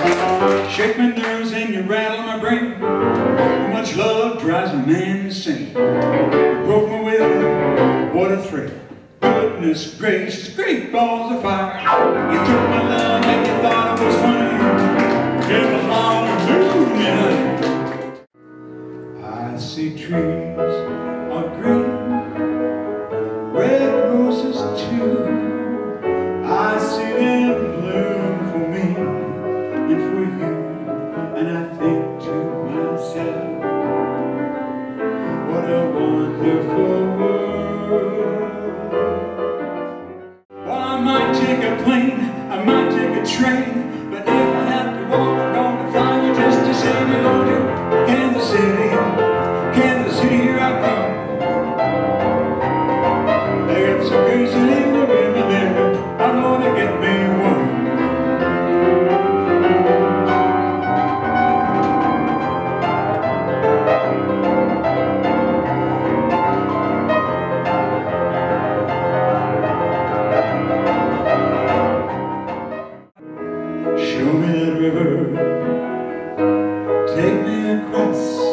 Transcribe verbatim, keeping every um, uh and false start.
Shake my nerves and you rattle my brain. Too much love drives a man insane. You broke my will, what a thrill. Goodness gracious, great balls of fire. You took my love and you thought it was funny. Came along and blew me. I see trees are green, red roses too. I see them bloom for me and for you, and I think to myself, what a wonderful world. Well, I might take a plane, I might take a train, but if I have to walk, I'm gonna fly you just to say we're going to Kansas City. Kansas City, here I come. They got some crazy little women there, I know they get me one. Show me that river, take me across.